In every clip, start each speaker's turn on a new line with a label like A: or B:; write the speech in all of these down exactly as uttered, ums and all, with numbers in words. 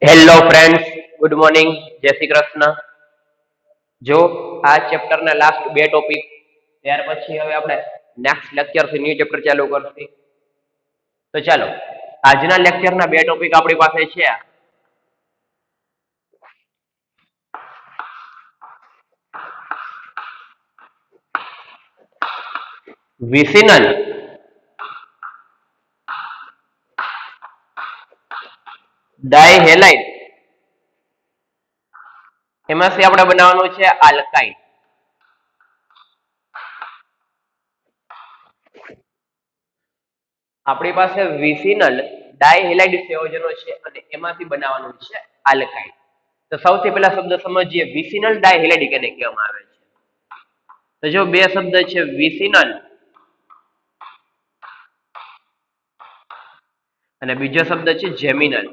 A: Hello friends, good morning, જય શ્રી કૃષ્ણ. જો આ ચેપ્ટરના લાસ્ટ બે ટોપિક, ત્યાર પછી હવે આપણે નેક્સ્ટ લેક્ચરથી ન્યૂ ચેપ્ટર ચાલુ કરશું. તો ચાલો, આજના લેક્ચરના બે ટોપિક આપણી પાસે છે. વિસિનલ ડાયહેલાઇડ, એમાંથી આપણે બનાવવાનું છે આલ્કાઇન. આપણી પાસે વિસિનલ ડાયહેલાઇડ સંયોજનો છે અને એમાંથી બનાવવાનું છે આલ્કાઇન. તો સૌથી પહેલા શબ્દ સમજીએ, વિસિનલ ડાયહેલાઇડ કેને કહેવામાં આવે છે. તો જો બે શબ્દ છે, વિસિનલ અને બીજો શબ્દ છે જેમિનલ.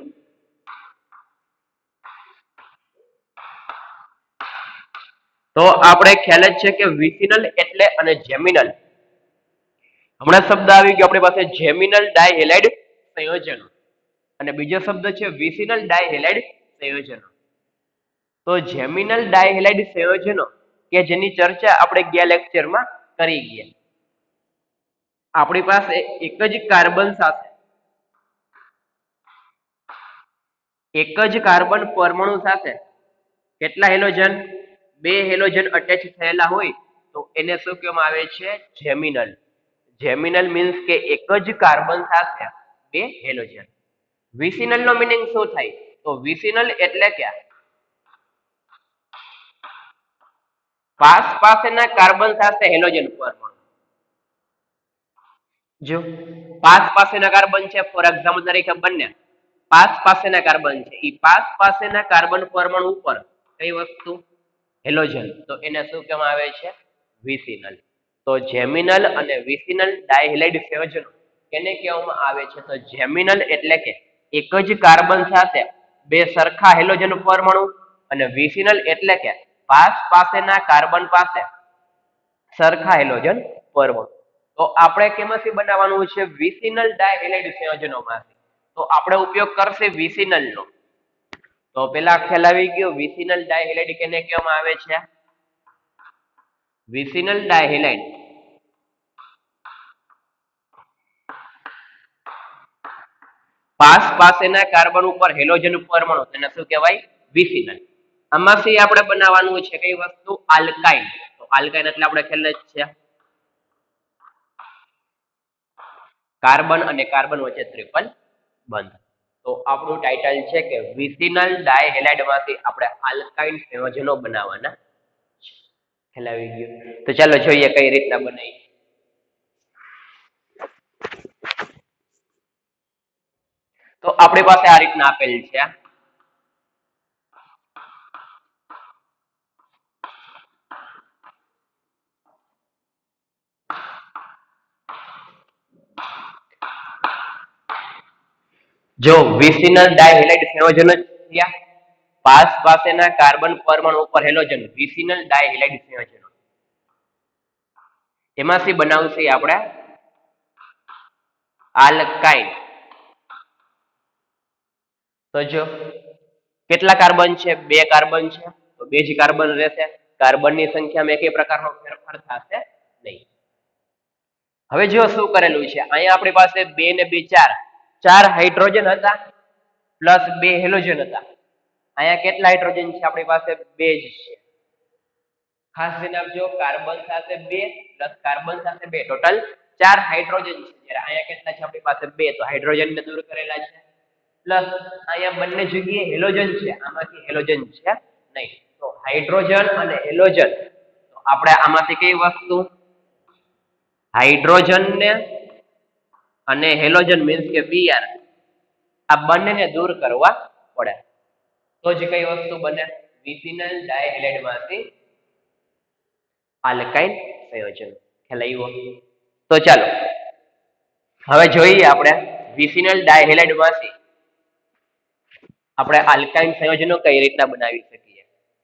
A: તો આપણે ખ્યાલ જ છે કે વિસિનલ એટલે અને જેમિનલ, હમણાં શબ્દ આવી ગયો આપણી પાસે જેમિનલ ડાયહેલાઇડ સંયોજનો, અને બીજો શબ્દ છે વિસિનલ ડાયહેલાઇડ સંયોજનો. તો જેમિનલ ડાયહેલાઇડ સંયોજનો કે જેની ચર્ચા આપણે ગયા લેક્ચરમાં કરી ગયા, આપણી પાસે એક જ કાર્બન સાથે એક જ કાર્બન પરમાણુ સાથે કેટલા હેલોજન, બે હેલોજન અટેચ થયેલા હોય તો એને શું કહેવામાં આવે છે? જેમિનલ. જેમિનલ મીન્સ કે એક જ કાર્બન સાથે બે હેલોજન. વિસિનલ નો મીનિંગ શું થાય? તો વિસિનલ એટલે કે પાસ પાસેના કાર્બન સાથે હેલોજન પરમાણુ. જો પાસ પાસેના કાર્બન છે, ફોર એક્ઝામ્પલ તરીકે બંને પાસ પાસેના કાર્બન છે, એ પાસ પાસેના કાર્બન પરમાણુ ઉપર કઈ વસ્તુ? હેલોજન. તો એને શું કહેવામાં આવે છે? વિસિનલ. તો જેમિનલ અને વિસિનલ ડાયહેલાઇડ સંયોજનો કેને કહેવામાં આવે છે? તો જેમિનલ એટલે કે એક જ કાર્બન સાથે બે સરખા હેલોજન પરમાણુ, અને વિસિનલ એટલે કે પાસ પાસેના કાર્બન પાસે સરખા હેલોજન પરમાણુ. તો આપણે કેમાંથી બનાવવાનું છે? વિસિનલ ડાયહેલાઇડ સંયોજનોમાંથી. તો આપણે ઉપયોગ કરશે વિસિનલ નો. તો પેલા ખ્યાલ આવી ગયો, વિસિનલ ડાયહેલાઇડ કેને કહેવામાં આવે છે? વિસિનલ ડાયહેલાઇડ પાસ પાસેના કાર્બન ઉપર હેલોજન પરમાણુ, તેને શું કહેવાય? વિસિનલ. આમાંથી આપણે બનાવવાનું છે કઈ વસ્તુ? આલ્કાઇન. તો આલ્કાઇન એટલે આપણે ખ્યાલ જ છે, કાર્બન અને કાર્બન વચ્ચે ટ્રિપલ બંધ. તો આપણું ટાઇટલ છે કે વિસિનલ ડાયહેલાઇડ માંથી આપણે આલ્કાઇન સંયોજનો બનાવવાના છે. ખ્યાલ આવી ગયો? તો ચાલો જોઈએ કઈ રીતના બનાવી. તો આપણી પાસે આ રીતના આપેલ છે. જો વિસિનલ ડાયહેલાઇડ સંયોજનો થયા, પાસ પાસેના કાર્બન પરમાણુ ઉપર હેલોજન, વિસિનલ ડાયહેલાઇડ સંયોજનો. એમાંથી બનાવશે આપણે આલ્કાઇન. તો જો કેટલા કાર્બન છે? બે કાર્બન છે, તો બે જ કાર્બન રહેશે. કાર્બનની સંખ્યામાં એકેય પ્રકારનો ફેરફાર થશે નહીં. હવે જો શું કરેલું છે, અહીંયા આપણી પાસે બે ને બે ચાર ચાર હાઇડ્રોજન હતા પ્લસ બે હેલોજન હતા. અહીંયા કેટલા હાઇડ્રોજન છે આપણી પાસે? બે જ છે. ખાસ ધ્યાન આપજો, કાર્બન સાથે બે પ્લસ કાર્બન સાથે બે, ટોટલ ચાર હાઇડ્રોજન છે. જ્યારે અહીંયા કેટલા છે આપણી પાસે? બે. તો હાઇડ્રોજન ને દૂર કરેલા છે. પ્લસ અહીંયા બંને જગ્યાએ હેલોજન છે, આમાંથી હેલોજન છે નહીં. તો હાઇડ્રોજન અને હેલોજન, તો આપણે આમાંથી કઈ વસ્તુ? હાઇડ્રોજન ને અને હેલોજન મીન્સ કે બીઆર, આ બંનેને દૂર કરવા પડે તો જ કઈ વસ્તુ બને? વિસિનલ ડાયહેલાઇડ માંથી આલ્કાઇન સંયોજન. ખ્યાલ આવ્યો? તો ચાલો હવે જોઈએ આપણે વિસિનલ ડાયહેલાઇડ માંથી આપણે આલ્કાઇન સંયોજનો કઈ રીતના બનાવી શકીએ.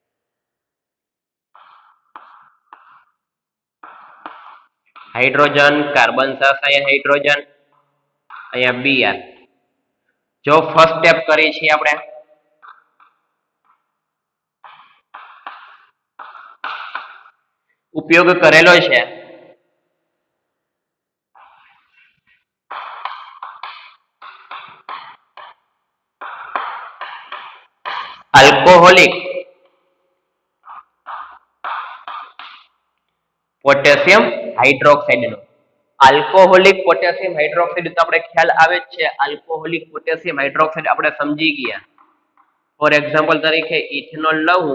A: હાઇડ્રોજન, કાર્બન સાથે અહીંયા હાઇડ્રોજન, અહીંયા બીઆર. જો ફર્સ્ટ સ્ટેપ કરીએ છીએ આપણે, ઉપયોગ કરેલો છે આલ્કોહોલિક પોટેશિયમ હાઇડ્રોક્સાઇડ નો આલ્કોહોલિક પોટેશિયમ હાઇડ્રોક્સાઇડ તો આપણે ખ્યાલ આવે જ છે આલ્કોહોલિક પોટેશિયમ હાઇડ્રોક્સાઇડ આપણે સમજી ગયા ફોર એક્ઝામ્પલ તરીકે ઇથેનોલ લઉં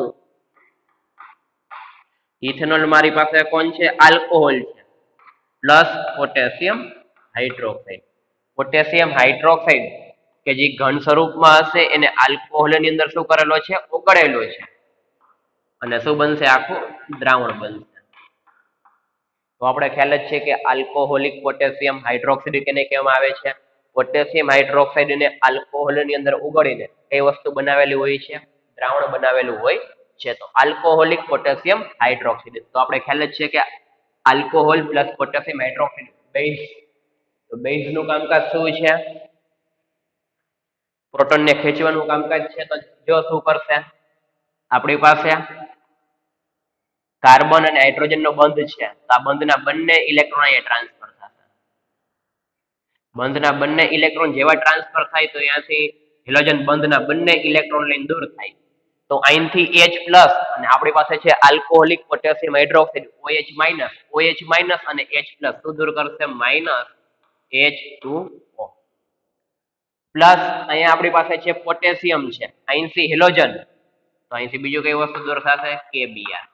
A: ઇથેનોલ મારી પાસે કોણ છે આલ્કોહોલ છે plus potassium hydroxide potassium hydroxide કે જે ઘન સ્વરૂપમાં હશે એને આલ્કોહોલ ની અંદર શું કરેલો છે ઓગળેલો છે અને શું બનશે આખું દ્રાવણ બનશે તો આપણે ખ્યાલ જ છે કે આલ્કોહોલિક પોટેશિયમ હાઇડ્રોક્સાઇડ કેને કહેવામાં આવે છે પોટેશિયમ હાઇડ્રોક્સાઇડ ને આલ્કોહોલ ની અંદર ઓગળીને કઈ વસ્તુ બનાવેલી હોય છે દ્રાવણ બનાવેલું હોય છે તો આલ્કોહોલિક પોટેશિયમ હાઇડ્રોક્સાઇડ તો આપણે ખ્યાલ જ છે કે alcohol plus potassium hydroxide base તો બેઝ નું કામકાજ શું છે પ્રોટોન ને ખેંચવાનું કામકાજ છે તો જો શું કરશે આપણી પાસે કાર્બન અને હાઇડ્રોજન નો બંધ છે તો આ બંધના બંને ઇલેક્ટ્રોન અહીંયા ટ્રાન્સફર થશે બંધના બંને ઇલેક્ટ્રોન જેવા ટ્રાન્સફર થાય તો અહીંયાથી હેલોજન બંધના બંને ઇલેક્ટ્રોન લઈને દૂર થાય તો અહીંથી H પ્લસ અને આપણી પાસે છે alcoholic potassium hydroxide OH minus OH minus અને H પ્લસ શું દૂર કરશે minus H two O plus અહીંયા આપણી પાસે છે પોટેશિયમ છે અહીંથી હેલોજન તો અહીંથી બીજું કઈ વસ્તુ દૂર થશે કે બી આર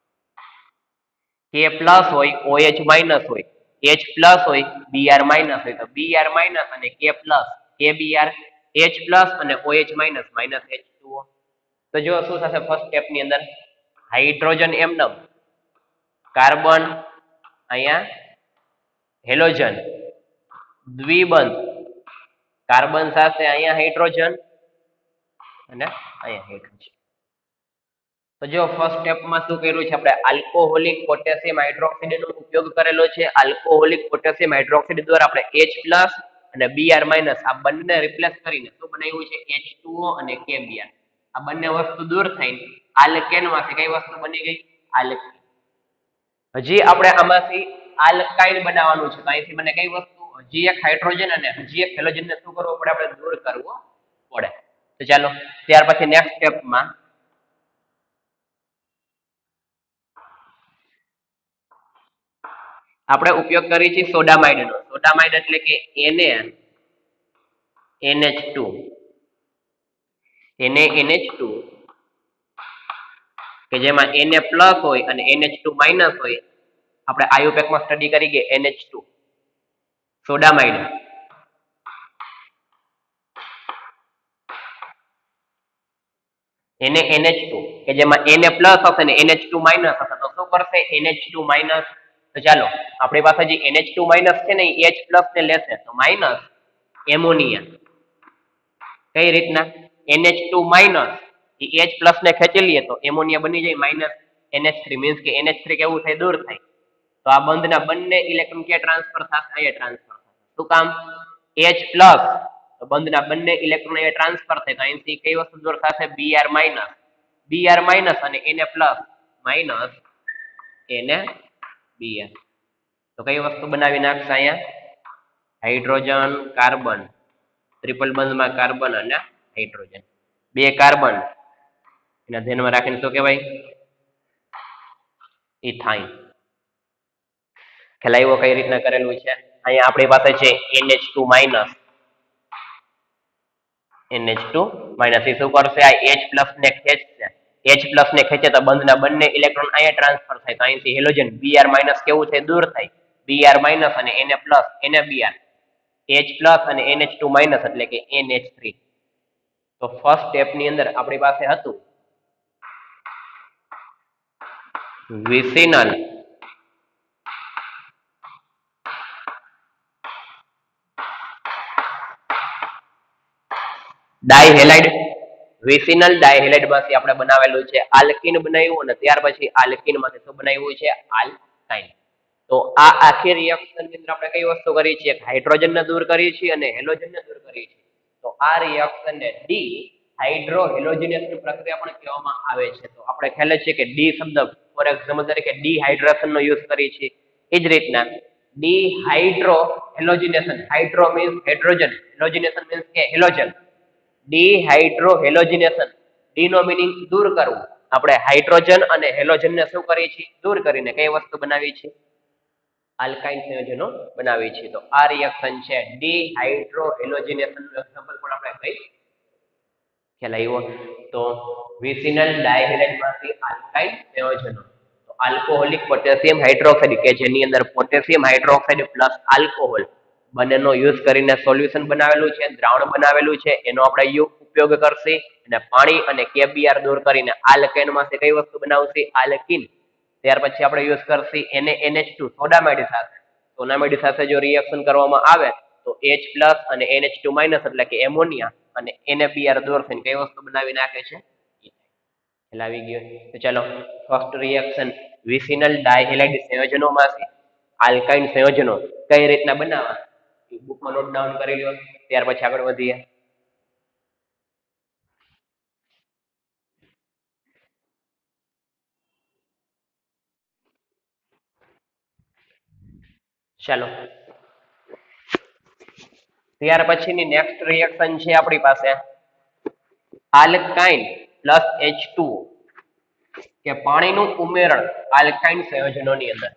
A: K પ્લસ હોય OH માઇનસ હોય H પ્લસ હોય Br માઇનસ હોય તો Br માઇનસ અને K plus KBr H plus અને OH minus minus H two O તો જો શું થશે ફર્સ્ટ સ્ટેપ ની અંદર હાઇડ્રોજન એમનમ કાર્બન અહીંયા હેલોજન દ્વિબંધ કાર્બન સાથે અહીંયા હાઇડ્રોજન અને અહીંયા હાઇડ્રોજન તો જો ફર્સ્ટ સ્ટેપમાં શું કર્યું છે આપણે આલ્કોહોલિક પોટેશિયમ હાઇડ્રોક્સાઇડ નો ઉપયોગ કરેલો છે આલ્કોહોલિક પોટેશિયમ હાઇડ્રોક્સાઇડ દ્વારા આપણે H પ્લસ અને Br માઇનસ આ બંને રિપ્લેસ કરીને શું બનાવ્યું છે H ટુ O અને KBr આ બંને વસ્તુ દૂર થઈને આલ્કેન માંથી કઈ વસ્તુ બની ગઈ આલ્કીન હજી આપણે આમાંથી આલ્કાઇન બનાવવાનું છે તો અહીંથી મને કઈ વસ્તુ હજી એક હાઇડ્રોજન અને હજી એક હેલોજન ને શું કરવું પડે આપણે દૂર કરવો પડે તો ચાલો ત્યાર પછી નેક્સ્ટ સ્ટેપમાં આપણે ઉપયોગ કરીએ છીએ સોડામાઇડ નો સોડામાઇડ એટલે કે Na NH two Na NH two કે જેમાં Na પ્લસ હોય અને NH ટુ માઇનસ હોય આપણે આયુપેક માં સ્ટડી કરી ગયા NH two sodamide Na NH two કે જેમાં Na પ્લસ હશે અને NH ટુ માઇનસ હશે તો શું કરશે NH ટુ માઇનસ તો ચાલો આપણી પાસે જે NH ટુ માઇનસ છે ને એ H પ્લસ ને લેશે તો માઇનસ એમોનિયા કઈ રીતના NH ટુ માઇનસ એ H પ્લસ ને ખેંચી લઈએ તો એમોનિયા બની જાય માઇનસ NH થ્રી મીન્સ કે NH થ્રી કેવું થાય દૂર થાય તો આ બંધના બંને ઇલેક્ટ્રોન ક્યાં ટ્રાન્સફર થશે અહીંયા ટ્રાન્સફર થશે શું કામ H પ્લસ તો બંધના બંને ઇલેક્ટ્રોન અહીંયા ટ્રાન્સફર થાય તો અહીંથી કઈ વસ્તુ દૂર થશે Br માઇનસ Br માઇનસ અને Na plus minus Na Br તો કઈ વસ્તુ બનાવી નાખશે અહીંયા હાઇડ્રોજન કાર્બન ટ્રિપલ બંધમાં કાર્બન અને હાઇડ્રોજન બે કાર્બન એના ધ્યાનમાં રાખીને શું કહેવાય ઇથાઇન ખ્યાલ આવ્યો કઈ રીતના કરેલું છે અહીંયા આપણી પાસે છે NH two minus NH two minus એ શું કરશે આ H પ્લસ ને ખેંચશે H પ્લસ ને ખેંચે તો બંધના બંને ઇલેક્ટ્રોન અહીંયા ટ્રાન્સફર થાય તો અહીંથી હેલોજન Br માઇનસ કેવું છે દૂર થાય Br માઇનસ અને Na plus Na Br H plus અને NH ટુ માઇનસ એટલે કે NH થ્રી તો ફર્સ્ટ સ્ટેપ ની અંદર આપણી પાસે હતું વિસિનલ ડાયહેલાઇડ વિસિનલ ડાયહેલાઇડ માંથી આપણે બનાવેલું છે આલ્કીન બનાવ્યું અને ત્યાર પછી આલ્કીન માંથી શું બનાવ્યું છે આલ્કાઇન તો આ આખી રિએક્શન ની અંદર આપણે કઈ વસ્તુ કરી છે હાઇડ્રોજન ને દૂર કરી છે અને હેલોજન ને દૂર કરી છે તો આ રિએક્શન ને ડી હાઇડ્રો હેલોજિનેશન પ્રક્રિયા પણ કહેવામાં આવે છે તો આપણે ખ્યાલ છે કે ડી શબ્દ ફોર એક્ઝામ્પલ તરીકે ડિહાઇડ્રેશન નો યુઝ કરીએ છીએ. એ જ રીતના dehydrohalogenation, hydro means hydrogen, halogenation means કે હેલોજન. ડિહાઇડ્રો હેલોજિનેશન, ડી નો મીનિંગ દૂર કરવું. આપણે હાઇડ્રોજન અને હેલોજન ને શું કરીએ છીએ? દૂર કરીને કઈ વસ્તુ બનાવીએ છીએ? આલ્કાઇન સંયોજનો બનાવીએ છીએ. તો આ રિએક્શન છે ડિહાઇડ્રો હેલોજિનેશન નું એક્ઝામ્પલ પણ આપણે કઈ ખ્યાલ આવ્યો. તો વિસિનલ ડાયહેલાઇડ માંથી આલ્કાઇન સંયોજનો, તો આલ્કોહોલિક પોટેશિયમ હાઇડ્રોક્સાઇડ કે જેની અંદર પોટેશિયમ હાઇડ્રોક્સાઇડ પ્લસ આલ્કોહોલ બંનેનો યુઝ કરીને સોલ્યુશન બનાવેલું છે, દ્રાવણ બનાવેલું છે, એનો આપણે ઉપયોગ કરશે અને પાણી અને કેબીઆર દૂર કરીને આલ્કેન માંથી કઈ વસ્તુ બનાવશે? આલ્કીન. ત્યાર પછી આપણે યુઝ કરશે એને એનએચ ટુ સોડામેડ સાથે. સોનામેડ સાથે જો રિએક્શન કરવામાં આવે તો H પ્લસ અને એન એચ ટુ માઇનસ એટલે કે એમોનિયા અને એનએપીઆર દૂર થઈને કઈ વસ્તુ બનાવી નાખે છે? એટલે આવી ગયો. તો ચાલો ફર્સ્ટ રિએક્શન વિસિનલ ડાયહેલાઇડ સંયોજનોમાંથી આલ્કાઇન સંયોજનો કઈ રીતના બનાવવા એ બુકમાં નોટ ડાઉન કરી લો. ત્યાર પછી આગળ વધીએ. ચાલો ત્યાર પછીની નેક્સ્ટ રિએક્શન છે આપણી પાસે alkyne plus H two O કે પાણીનું ઉમેરણ આલ્કાઇન સંયોજનોની અંદર.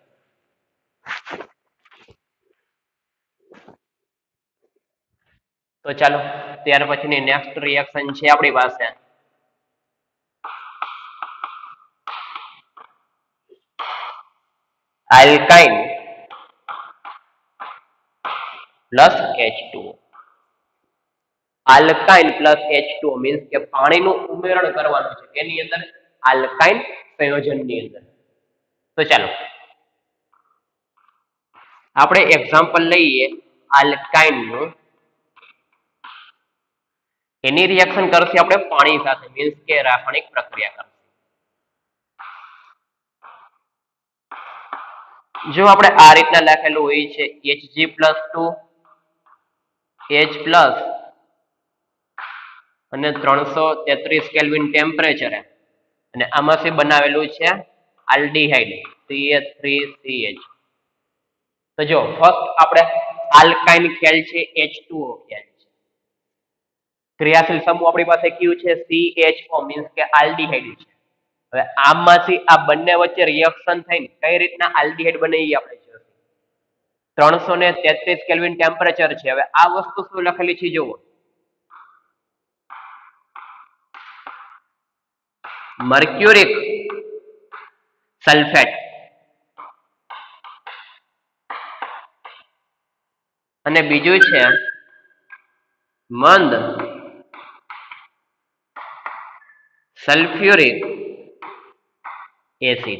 A: તો ચાલો ત્યાર પછીની નેક્સ્ટ રિએક્શન છે આપણી પાસે alkyne plus H two O. Alkyne plus H two O means કે પાણીનું ઉમેરણ કરવાનું છે એની અંદર આલ્કાઇન સંયોજનની અંદર. તો ચાલો આપણે એક્ઝામ્પલ લઈએ આલ્કાઇન નું. એની રિએક્શન કરશે આપણે પાણી સાથે મીન્સ કે રાસાયણિક પ્રક્રિયા કરશે. જો આપણે આ રીતના લખેલું હોય છે Hg plus two H plus અને ત્રણસો તેત્રીસ કેલ્વિન ટેમ્પરેચરે અને આમાંથી બનાવેલું છે aldehyde C H three C H. તો જો ફર્સ્ટ આપણે આલ્કાઇન ખ્યાલ છે એચ ટુ ઓ ખ્યાલ છે. ક્રિયાશીલ સમૂહ આપણી પાસે કયું છે? સી એચ ઓ મીન્સ કે આલ્ડીહાઇડ છે. હવે આમાંથી આ બંને વચ્ચે રિએક્શન થઈને કઈ રીતના આલ્ડીહાઇડ બને એ આપણે જોઈશું. ત્રણસો ને તેત્રીસ કેલ્વિન ટેમ્પરેચર છે. હવે આ વસ્તુ શું લખેલી છે જુઓ, મર્ક્યુરિક સલ્ફેટ અને બીજું છે મંદ સલ્ફ્યુરિક એસિડ.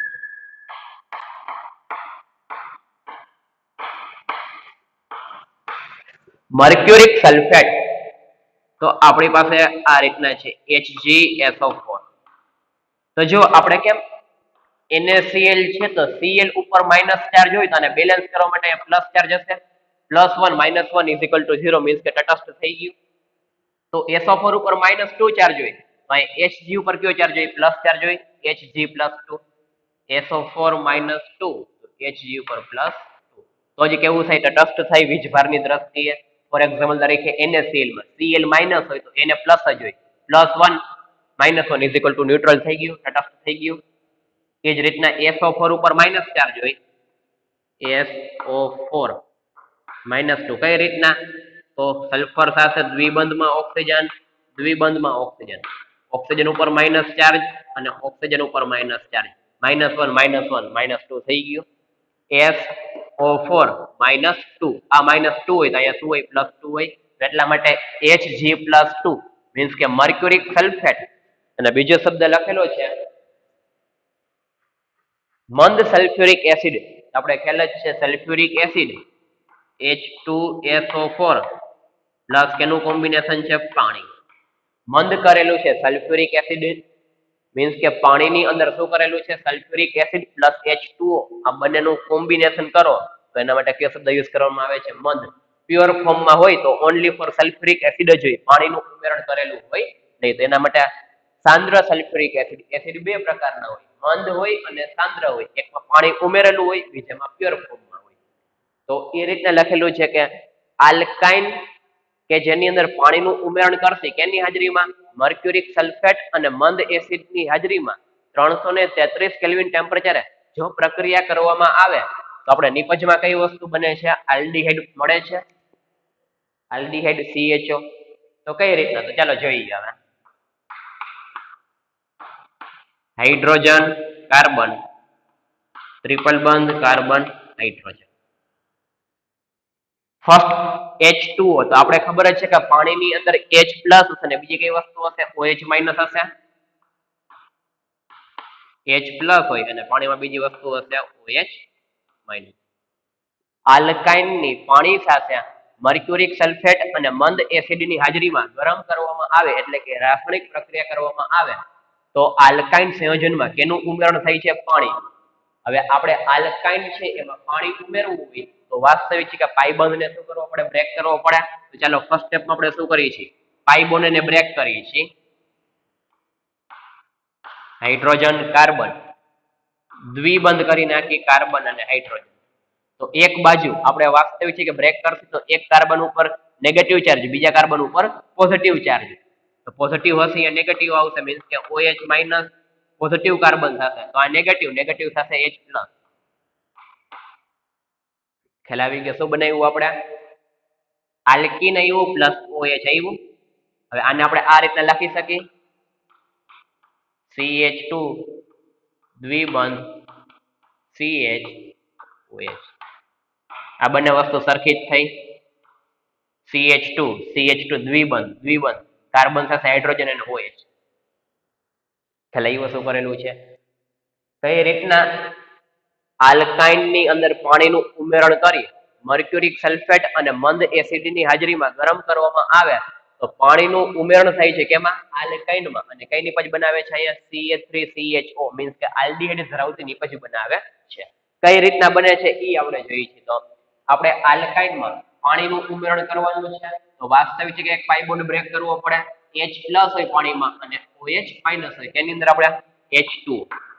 A: મર્ક્યુરિક સલ્ફેટ તો આપણી પાસે આ રીતના છે H G S O four. તો જો આપણે કેમ એન એ સી એલ છે તો સીએલ ઉપર માઇનસ ચાર્જ હોય તો આને બેલેન્સ કરવા માટે પ્લસ ચાર્જ હશે. Plus one minus one is equal to zero means કે તટસ્થ થઈ ગયું. તો એસ ઓ ફોર ઉપર માઇનસ ટુ ચાર્જ હોય તો એચ જી ઉપર કયો ચાર્જ હોય? પ્લસ ચાર્જ હોય. H G plus two S O four minus two H G ઉપર પ્લસ ટુ. તો જ કેવું થાય? તટસ્થ થાય વીજભારની દ્રષ્ટિએ. ફોર એક્ઝામ્પલ તરીકે એન એ સી એલ માં સીએલ માઇનસ હોય તો એને પ્લસ જ હોય. Plus one minus one is equal to neutral થઈ ગયું, તટસ્થ થઈ ગયું. એ જ રીતના એસ ઓ ફોર ઉપર માઇનસ ચાર્જ હોય S O four minus two કઈ રીતના? તો સલ્ફર સાથે દ્વિબંધમાં ઓક્સિજન, દ્વિબંધમાં ઓક્સિજન, ઓક્સિજન ઉપર માઇનસ ચાર્જ અને ઓક્સિજન ઉપર minus charge, minus one minus one minus two થઈ ગયું. S O four minus two, આ માઇનસ ટુ હોય તો અહીંયા શું હોય? પ્લસ ટુ હોય. એટલા માટે H G plus two means કે મર્ક્યુરિક સલ્ફેટ. અને બીજો શબ્દ લખેલો છે મંદ સલ્ફ્યુરિક એસિડ. આપણે ખ્યાલ જ છે sulphuric acid H two S O four plus કેનું કોમ્બિનેશન છે? પાણી. મંદ કરેલું છે સલ્ફ્યુરિક એસિડ મીન્સ કે પાણીની અંદર શું કરેલું છે? Sulphuric acid plus H two O. આ બંનેનું કોમ્બિનેશન કરો તો એના માટે કયો શબ્દ યુઝ કરવામાં આવે છે? મંદ. પ્યોર ફોર્મમાં હોય તો ઓનલી ફોર સલ્ફ્યુરિક એસિડ જ હોય, પાણીનું ઉમેરણ કરેલું હોય નહીં. તો એના માટે સાંદ્ર સલ્ફ્યુરિક એસિડ. એસિડ બે પ્રકારના હોય, મંદ હોય અને સાંદ્ર હોય, એકમાં પાણી ઉમેરેલું હોય, બીજામાં પ્યોર ફોર્મમાં હોય. તો એ રીતના લખેલું છે કે આલ્કાઇન કે જેની અંદર પાણીનું ઉમેરણ કરશે કેની હાજરીમાં, મર્ક્યુરિક સલ્ફેટ અને મંદ એસિડની હાજરીમાં ત્રણસો ને તેત્રીસ કેલ્વિન ટેમ્પરેચરે જો પ્રક્રિયા કરવામાં આવે તો આપણે નિપજમાં કઈ વસ્તુ બને છે, આલ્ડીહાઇડ મળે છે, આલ્ડીહાઇડ સીએચઓ. તો કઈ રીતના, તો ચાલો જોઈએ હવે. હાઇડ્રોજન કાર્બન ટ્રિપલ બંધ carbon hydrogen. First H two O, તો આપણે ખબર જ છે કે પાણીની અંદર H પ્લસ હશે અને બીજી કઈ વસ્તુ હશે, OH માઇનસ હશે. H પ્લસ હોય અને પાણીમાં બીજી વસ્તુ હશે OH માઇનસ. આલ્કાઇનની પાણી સાથે મર્ક્યુરિક સલ્ફેટ અને મંદ એસિડની હાજરીમાં ગરમ કરવામાં આવે એટલે કે રાસાયણિક પ્રક્રિયા કરવામાં આવે તો આલ્કાઇન સંયોજનમાં કેનું ઉમેરણ થાય છે, પાણી. હવે આપણે આલ્કાઇન છે એમાં પાણી ઉમેરવું હોય તો વાસ્તવિક છે કે પાઈ બંધને શું કરવો પડે, બ્રેક કરવો પડે. તો ચાલો ફર્સ્ટ સ્ટેપમાં આપણે શું કરીએ છીએ, પાઈ બોન્ડને બ્રેક કરીએ છીએ. હાઇડ્રોજન કાર્બન દ્વિબંધ કરી નાખી કાર્બન અને હાઇડ્રોજન. તો એક બાજુ આપણે વાસ્તવિક છે કે બ્રેક કરશું તો એક કાર્બન ઉપર નેગેટિવ ચાર્જ, બીજા કાર્બન ઉપર પોઝિટિવ ચાર્જ. તો પોઝિટિવ હશે એ નેગેટિવ આવશે, મીન્સ કે OH માઇનસ પોઝિટિવ કાર્બન થશે, તો આ નેગેટિવ નેગેટિવ થશે H પ્લસ. ખ્યાલ આવી ગયો શું બનાવ્યું આપણે, આલ્કીન આવ્યું પ્લસ OH આવ્યું. હવે આને આપણે આ રીતના લખી શકીએ, સી એચ ટુ દ્વિબંધ CH OH. આ બંને વસ્તુ સરખી જ થઈ. C H two C H two દ્વિબંધ દ્વિબંધ કાર્બન સાથે હાઇડ્રોજન અને OH. ખ્યાલ આવ્યો શું કરેલું છે, કઈ રીતના આલ્કાઇનની અંદર પાણીનું ઉમેરણ કરી મર્ક્યુરિક સલ્ફેટ અને મંદ એસિડની હાજરીમાં ગરમ કરવામાં આવે તો પાણીનું ઉમેરણ થાય છે કેમાં, આલ્કાઇનમાં. અને કઈ નિપજ બનાવે છે અહીંયા, C H three C H O, means કે આલ્ડીહાઇડ ધરાવતી નિપજ બનાવે છે. કઈ રીતના બને છે એ આપણે જોઈએ છીએ. તો આપણે આલ્કાઇનમાં પાણીનું ઉમેરણ કરવાનું છે તો વાસ્તવિક છે કે એક પાઈ બોન્ડ બ્રેક કરવો પડે. H પ્લસ હોય પાણીમાં અને OH માઇનસ હોય, તેની અંદર આપણે એચ ટુ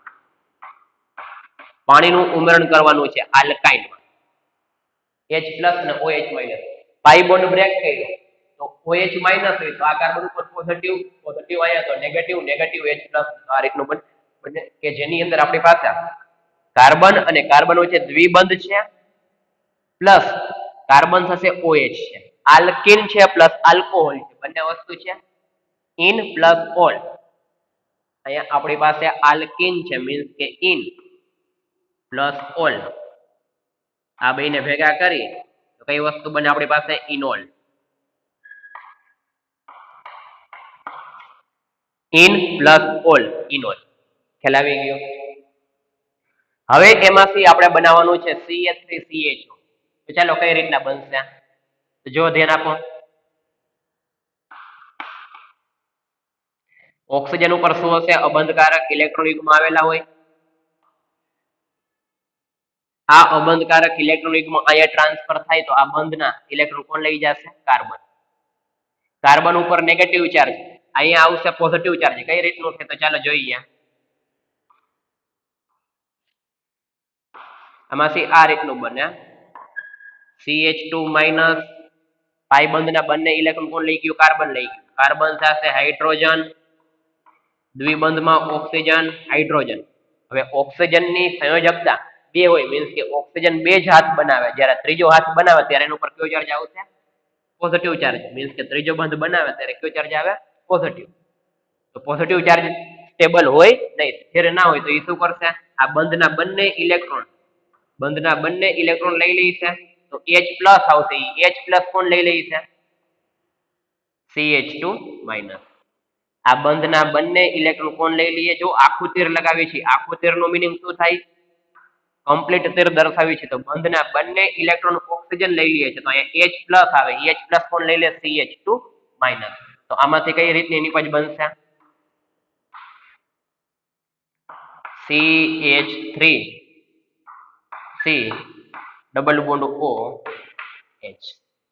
A: પાણીનું ઉમેરણ કરવાનું છે આલ્કાઇનમાં, H પ્લસ અને OH minus. Pi bond break કર્યો તો OH માઇનસ હોય તો આ કાર્બન ઉપર પોઝિટિવ પોઝિટિવ આયા તો નેગેટિવ નેગેટિવ H પ્લસ. આ રીતનું બને કે જેની અંદર આપણી પાસે કાર્બન અને કાર્બન વચ્ચે દ્વિબંધ છે પ્લસ કાર્બન થશે OH છે, આલ્કીન છે પ્લસ આલ્કોહોલ છે, બંને વસ્તુ છે ઇન પ્લસ ઓલ. અહીંયા આપણી પાસે આલ્કીન છે, મીન્સ કે ઇન પ્લસ ઓલ. આ બેને ભેગા કરી તો કઈ વસ્તુ બને આપણી પાસે, enol. Ene plus ol enol. ખ્યાલ આવી ગયો. હવે એમાંથી આપણે બનાવવાનું છે C H three C H O. તો ચાલો કઈ રીતના બનશે, તો જો ધ્યાન આપો. ઓક્સિજન ઉપર શું હશે, અબંધકારક ઇલેક્ટ્રોન યુગ્મ આવેલા હોય. આ અબંધકારક ઇલેક્ટ્રોન યુગ્મ અહીંયા ટ્રાન્સફર થાય તો આ બંધના ઇલેક્ટ્રોન કોણ લઈ જશે, કાર્બન. કાર્બન ઉપર નેગેટિવ ચાર્જ, અહીંયા આવશે પોઝિટિવ ચાર્જ. કઈ રીતનું છે તો ચાલો જોઈએ. આમાંથી આ રીતનું બને, C H two minus pi બંધના બંને ઇલેક્ટ્રોન કોણ લઈ ગયું, કાર્બન લઈ ગયું. કાર્બન સાથે હાઇડ્રોજન, દ્વિબંધમાં ઓક્સિજન હાઇડ્રોજન. હવે ઓક્સિજનની સંયોજકતા બે હોય, મીન્સ કે ઓક્સિજન બે જ હાથ બનાવે, જ્યારે ત્રીજો હાથ બનાવે ત્યારે એના ઉપર કયો ચાર્જ આવશે, પોઝિટિવ ચાર્જ. મીન્સ કે ત્રીજો બંધ બનાવે ત્યારે કયો ચાર્જ આવે, પોઝિટિવ. તો પોઝિટિવ ચાર્જ સ્ટેબલ હોય નહીં, સ્થિર ના હોય તો એ શું કરશે, આ બંધના બંને ઇલેક્ટ્રોન બંધના બંને ઇલેક્ટ્રોન લઈ લે છે તો H પ્લસ આવશે. H પ્લસ કોણ લઈ લે છે, સી એચ ટુ માઇનસ. આ બંધના બંને ઇલેક્ટ્રોન કોણ લઈ લઈએ, જો આખું તીર લગાવી છે, આખું તીર નું મિનિંગ શું થાય, કમ્પ્લીટ તીર દર્શાવી છે. તો બંધના બંને ઇલેક્ટ્રોન ઓક્સિજન લઈ લઈએ છે તો અહીંયા H પ્લસ આવે, H પ્લસ કોણ લઈ લે, સી એચ ટુ માઇનસ. તો આમાંથી કઈ રીતની નિપજ બનશે, C H three C double bond O H.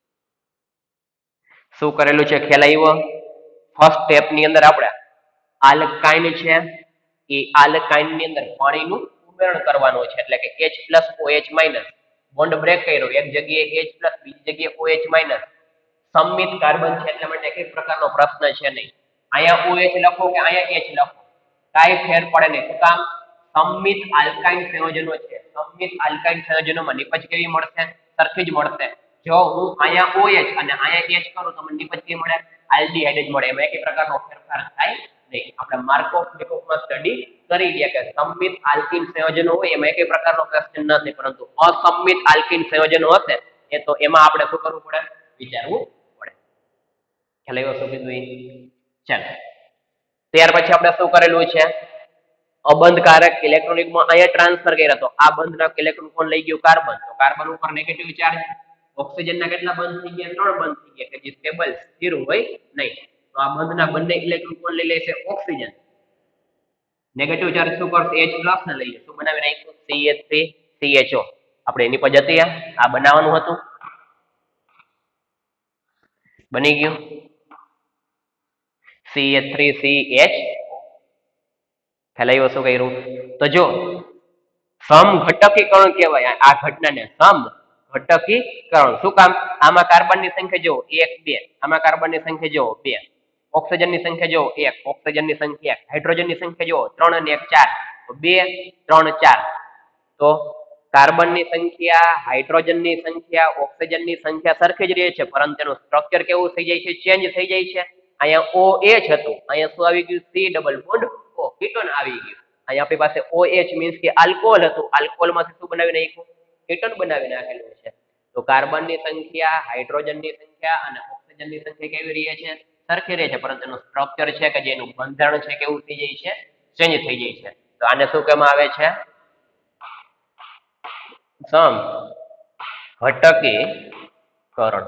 A: શું કરેલું છે ખ્યાલ આવ્યો. ફર્સ્ટ સ્ટેપ ની અંદર આપણે આલ્કાઇન છે એ આલ્કાઇન ની અંદર પાણીનું ઉમેરણ કરવાનું છે એટલે કે H plus OH minus bond break કર્યો એક જગ્યાએ H પ્લસ બીજી જગ્યાએ OH માઇનસ સંમિત કાર્બન છે એટલે માટે એક પ્રકારનો પ્રશ્ન છે નહીં અહીંયા OH લખો કે અહીંયા H લખો કાઈ ફેર પડે નહીં શું કામ સંમિત આલ્કાઇન સંયોજનો છે સંમિત આલ્કાઇન સંયોજનોમાં નિપજ કેવી મળશે સરખી જ મળશે જો હું અહીંયા OH અને અહીંયા H કરું તો મને નિપજ કેવી મળે આલ્ડીહાઇડ જ મળે એમાં એક પ્રકારનો ફેરફાર થાય નહીં આપણે માર્કોફ નિકોફમાં સ્ટડી કરી ગયા કે સંમિત આલ્કિન સંયોજનો હોય એમાં એક પ્રકારનો ક્વેશ્ચન નથી પરંતુ અસંમિત આલ્કિન સંયોજનો હશે એ તો એમાં આપણે શું કરવું પડે વિચારવું પડે ખ્યાલ આવ્યો શું કીધું ચાલો ત્યાર પછી આપણે શું કરેલું છે અબંધકારક ઇલેક્ટ્રોનિકમાં અહીંયા ટ્રાન્સફર કર્યા તો આ બંધના ઇલેક્ટ્રોન કોણ લઈ ગયું કાર્બન તો કાર્બન ઉપર નેગેટિવ ચાર્જ ઓક્સિજનના કેટલા બંધ થઈ ગયા ત્રણ બંધ થઈ ગયા કે જે સ્ટેબલ સ્થિર હોય નહીં તો આ બંધના બંને ઇલેક્ટ્રોન કોણ લઈ લેશે ઓક્સિજન નેગેટિવ ચાર્જ શું કરશે H પ્લસ ને લઈ શું બનાવી નાખ્યું C H three C H O આપણે એની પદ્ધતિ આ બનાવવાનું હતું બની ગયું C H three C H ખ્યાલ શું કર્યું તો જો સમ ઘટકીકરણ કહેવાય આ ઘટનાને સમ ઘટકીકરણ શું કામ આમાં કાર્બનની સંખ્યા જો એક બે આમાં કાર્બનની સંખ્યા જો બે ઓક્સિજનની સંખ્યા જો એક ઓક્સિજનની સંખ્યા એક હાઇડ્રોજનની સંખ્યા જો ત્રણ અને એક ચાર તો બે ત્રણ ચાર તો કાર્બનની સંખ્યા હાઇડ્રોજનની સંખ્યા ઓક્સિજનની સંખ્યા સરખી જ રહે છે પરંતુ તેનું સ્ટ્રક્ચર કેવું થઈ જાય છે ચેન્જ થઈ જાય છે અહીંયા OH હતું અહીંયા શું આવી ગયું C double bond O ketone આવી ગયું અહીંયા આપણી પાસે OH મીન્સ કે આલ્કોહોલ હતું આલ્કોહોલમાંથી શું બનાવી નાખ્યું કીટોન બનાવી નાખેલું છે તો કાર્બનની સંખ્યા હાઇડ્રોજનની સંખ્યા અને ઓક્સિજનની સંખ્યા કેવી રહે છે સરખી રહે છે પરંતુ એનું સ્ટ્રક્ચર છે કે જેનું બંધારણ છે કેવું થઈ જાય છે ચેન્જ થઈ જાય છે તો આને શું કહેવામાં આવે છે સમ ઘટકીકરણ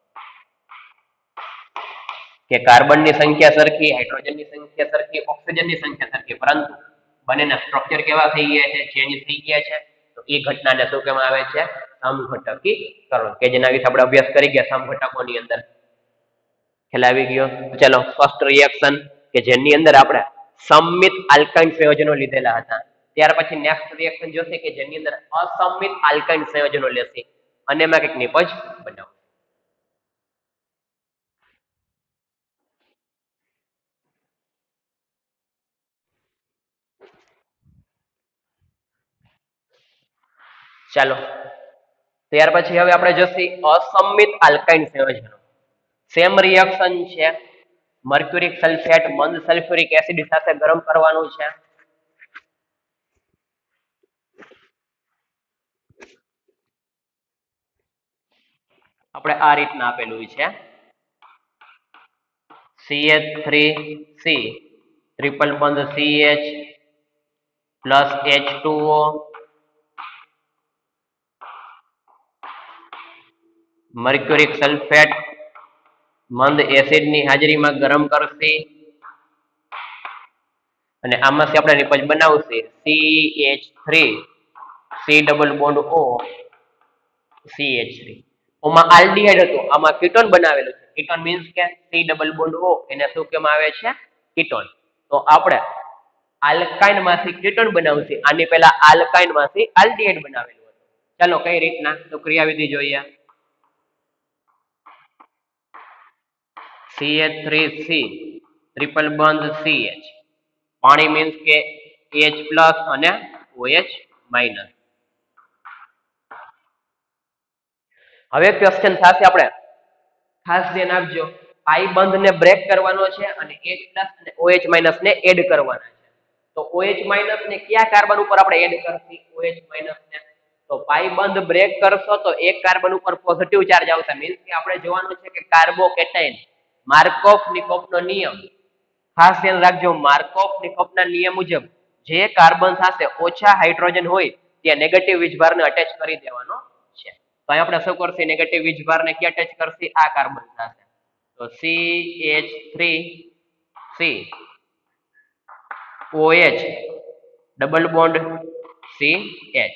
A: કે કાર્બનની સંખ્યા સરખી હાઇડ્રોજનની સંખ્યા સરખી ઓક્સિજનની સંખ્યા સરખી પરંતુ બંનેના સ્ટ્રક્ચર કેવા થઈ ગયા છે ચેન્જ થઈ ગયા છે તો એ ઘટનાને શું કહેવામાં આવે છે સમઘટકીકરણ કે જેના વિશે આપણે અભ્યાસ કરી ગયા સમઘટકોની અંદર ખ્યાલ આવી ગયો ચલો ફર્સ્ટ રિએક્શન કે જેની અંદર આપણે સંમિત આલ્કાઇન સંયોજનો લીધેલા હતા ત્યાર પછી નેક્સ્ટ રિએક્શન જોશે કે જેની અંદર અસંમિત આલ્કાઇન સંયોજનો લેશે અને એમાં કંઈક નિપજ બનાવો ચાલો ત્યાર પછી હવે આપણે જોશું અસંમિત આલ્કાઇન સંયોજનો સેમ રિએક્શન છે મર્ક્યુરિક સલ્ફેટ મંદ સલ્ફ્યુરિક એસિડ સાથે ગરમ કરવાનું છે આપણે આ રીતના આપેલું છે C H three C triple બંધ C H plus H two O mercuric sulphate મંદ એસિડ ની હાજરીમાં ગરમ કરશે અને આમાંથી આપણે નિપજ બનાવશે C H three C double bond O C H three ઓમાં આલ્ડીહાઇડ હતું આમાં કીટોન બનાવેલું છે કીટોન મીન્સ કે C ડબલ બોન્ડ O એને શું કહેવામાં આવે છે કીટોન તો આપણે આલ્કાઇન માંથી કીટોન બનાવશે આની પહેલા આલ્કાઇન માંથી આલ્ડીહાઇડ બનાવેલું હતું ચાલો કઈ રીતના તો ક્રિયાવિધિ જોઈએ C H three C triple બંધ C H પાણી મીન્સ કે H પ્લસ અને OH માઇનસ હવે ક્વેશ્ચન થશે આપણે ખાસ ધ્યાન આપજો પાઈ બંધને બ્રેક કરવાનો છે અને H પ્લસ અને OH માઇનસ ને એડ કરવાના છે તો OH માઇનસ ને કયા કાર્બન ઉપર આપણે એડ કરશી OH માઇનસ ને તો પાઈ બંધ બ્રેક કરશો તો એક કાર્બન ઉપર પોઝિટિવ ચાર્જ આવશે મીન્સ કે આપણે જોવાનું છે કે કાર્બોકેટાઇન માર્કોફ નિકોફનો નિયમ ખાસ ધ્યાન રાખજો માર્કોફ નિકોફના નિયમ મુજબ જે કાર્બન સાથે ઓછા હાઇડ્રોજન હોય ત્યાં નેગેટિવ વીજભારને અટેચ કરી દેવાનો છે તો અહીં આપણે શું કરશે નેગેટિવ વીજભારને ક્યાં અટેચ કરશે આ કાર્બન સાથે તો C H three C OH double bond C H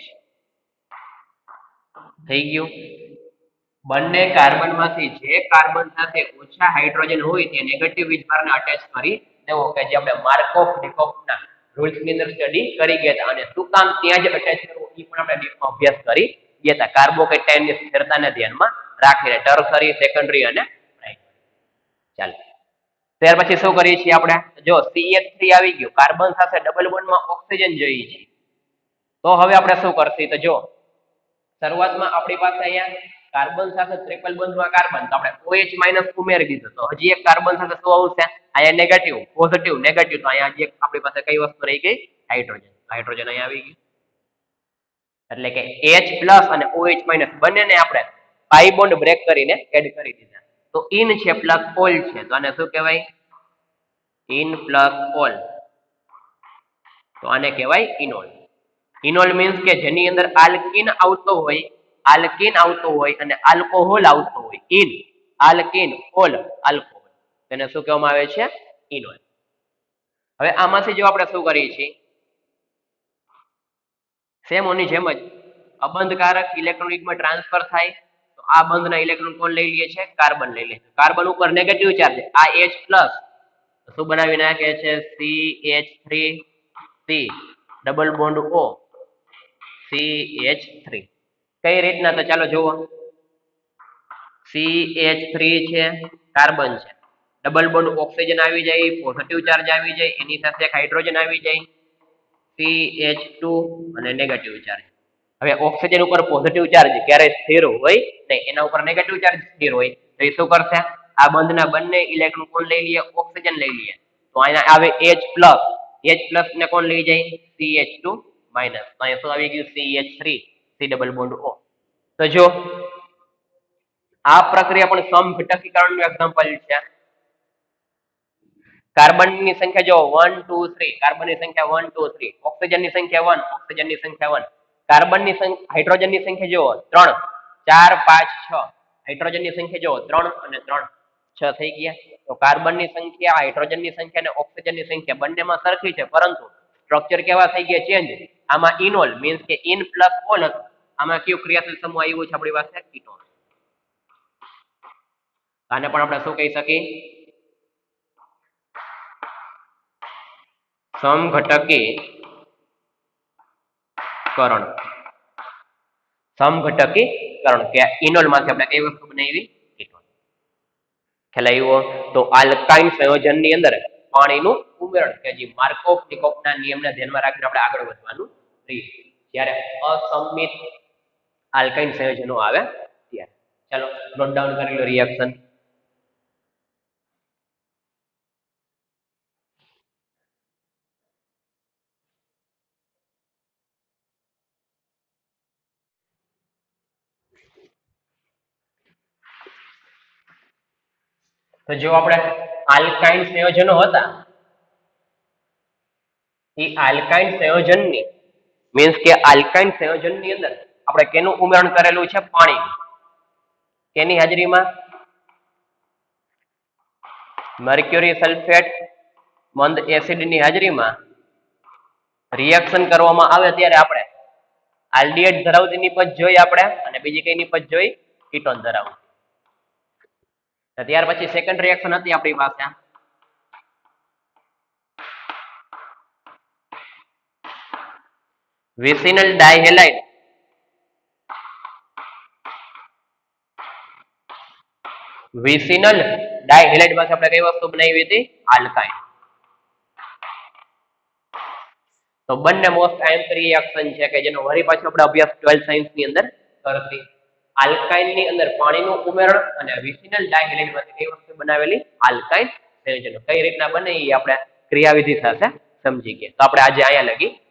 A: થઈ ગયું બંને કાર્બન માંથી જે કાર્બન સાથે ઓછા હાઇડ્રોજન હોય તે નેગેટિવ વીજભારને અટેચ કરી દેવો કે જે આપણે માર્કોફ નિકોફના રૂલ્સ ની અંદર સ્ટડી કરી ગયા હતા અને શું કામ ત્યાં જ અટેચ કરવું એ પણ આપણે ડીપમાં અભ્યાસ કરી ગયા હતા કાર્બોકેટાયન ની સ્થિરતાને ધ્યાનમાં રાખીને ટર્શરી સેકન્ડરી અને પ્રાઇમરી. ચાલો ત્યાર પછી શું કરીએ છીએ આપણે જો સી એચ થ્રી આવી ગયું કાર્બન સાથે ડબલ બોન્ડમાં ઓક્સિજન જોઈએ છે તો હવે આપણે શું કરશું તો જો શરૂઆતમાં આપણી પાસે અહીંયા કાર્બન સાથે ટ્રિપલ બોન્ડમાં કાર્બન તો આપણે OH માઈનસ ઉમેરી દીધું તો હજી એક કાર્બન સાથે શું આવશે અહીંયા નેગેટિવ પોઝિટિવ નેગેટિવ તો અહીંયા હજી આપણી પાસે કઈ વસ્તુ રહી ગઈ હાઇડ્રોજન હાઇડ્રોજન અહીંયા આવી ગયું એટલે કે H પ્લસ અને OH માઈનસ બંનેને આપણે પાઈ બોન્ડ બ્રેક કરીને એડ કરી દીધા તો ઇન છે પ્લસ ઓલ છે તો આને શું કહેવાય ઇન પ્લસ ઓલ તો આને કહેવાય ઇનોલ. ઇનોલ મીન્સ કે જેની અંદર આલ્કીન આવતો હોય આલ્કીન આવતો હોય અને આલ્કોહોલ આવતો હોય ઇન આલ્કીન ઓલ આલ્કોહોલ તેને શું કહેવામાં આવે છે ઇનોલ. હવે આમાંથી જો આપણે શું કરીએ છીએ સેમ ઓની જેમ જ અબંધકારક ઇલેક્ટ્રોનિકમાં ટ્રાન્સફર થાય તો આ બંધના ઇલેક્ટ્રોન કોણ લઈ લે છે કાર્બન લઈ લે છે કાર્બન ઉપર નેગેટિવ ચાર્જ આ H પ્લસ શું બનાવી નાખે છે C H three C double bond O C H three કઈ રીતના તો ચાલો જુઓ સી એચ થ્રી છે કાર્બન છે ડબલ બોન્ડ ઓક્સિજન આવી જાય પોઝિટિવ ચાર્જ આવી જાય એની સાથે એક હાઇડ્રોજન આવી જાય સી એચ ટુ અને નેગેટિવ ચાર્જ. હવે ઓક્સિજન ઉપર પોઝિટિવ ચાર્જ ક્યારે સ્થિર હોય નહીં એના ઉપર નેગેટિવ ચાર્જ સ્થિર હોય તો એ શું કરશે આ બંધના બંને ઇલેક્ટ્રોન કોણ લઈ લઈએ ઓક્સિજન લઈ લઈએ તો અહીંયા આવે H પ્લસ H પ્લસ ને કોણ લઈ જાય સી એચ ટુ માઇનસ તો અહીંયા શું આવી ગયું C H three C double bond O. તો જો આ પ્રક્રિયા પણ સમઘટકીકરણનું એક્ઝામ્પલ છે. કાર્બન ની સંખ્યા જો વન ટુ થ્રી કાર્બન ની સંખ્યા વન ટુ થ્રી ઓક્સિજન ની સંખ્યા વન ઓક્સિજન ની સંખ્યા વન કાર્બન ની સંખ્યા હાઇડ્રોજન ની સંખ્યા જો ત્રણ ચાર પાંચ છ હાઇડ્રોજન ની સંખ્યા જો ત્રણ અને ત્રણ છ થઈ ગયા તો કાર્બન ની સંખ્યા હાઇડ્રોજન ની સંખ્યા અને ઓક્સિજન ની સંખ્યા બંનેમાં સરખી છે પરંતુ સ્ટ્રક્ચર કેવા થઈ ગયા ચેન્જ આમાં ઇનોલ મીન્સ કે ઇન પ્લસ ઓલ હતું આમાં કયું ક્રિયાશીલ સમૂહ આવ્યું છે આપણી પાસે કીટોન. આને પણ આપણે શું કહી શકીએ સમઘટકીકરણ સમઘટકીકરણ કે ઇનોલ માંથી આપણે કઈ વસ્તુ બનાવી કીટોન. ખ્યાલ આવ્યો તો આલ્કાઇન સંયોજન ની અંદર પાણીનું ઉમેરણ કે જે માર્કોવ નિકોપના નિયમને ધ્યાનમાં રાખીને આપણે આગળ વધવાનું રહીએ જ્યારે અસંમિત આલ્કાઇન સંયોજનો આવે ત્યારે. ચાલો નોટ ડાઉન કરી લો રિએક્શન. તો જો આપણે આલ્કાઇન સંયોજનો હતા એ આલ્કાઇન સંયોજનની મીન્સ કે આલ્કાઇન સંયોજનની અંદર આપણે કેનું ઉમેરણ કરેલું છે પાણી કેની હાજરીમાં મર્ક્યુરી સલ્ફેટ મંદ એસિડની હાજરીમાં રિએક્શન કરવામાં આવે ત્યારે આપણે આલ્ડીહાઇડ ધરાવતી નિપજ જોઈ આપણે અને બીજી કઈ નિપજ જોઈ કીટોન ધરાવતી. ત્યાર પછી સેકન્ડ રિએક્શન હતી આપણી પાસે વિસિનલ ડાયહેલાઇડ વિસિનલ ડાયહેલાઇડ માંથી આપણે કઈ વસ્તુ બનાવી હતી આલ્કાઇન. તો બંને મોસ્ટ આયમ્સ રિએક્શન છે કે જેનો વળી પાછો આપણે અભ્યાસ ટ્વેલ્થ સાયન્સ ની અંદર કરતી. આલ્કાઇન ની અંદર પાણીનું ઉમેરણ અને વિસિનલ ડાયહેલાઇડ માંથી કઈ વસ્તુ બનાવેલી આલ્કાઇન સંયોજનો કઈ રીતના બને એ આપણે ક્રિયાવિધિ સાથે સમજી ગયા. તો આપણે આજે અહીંયા લગી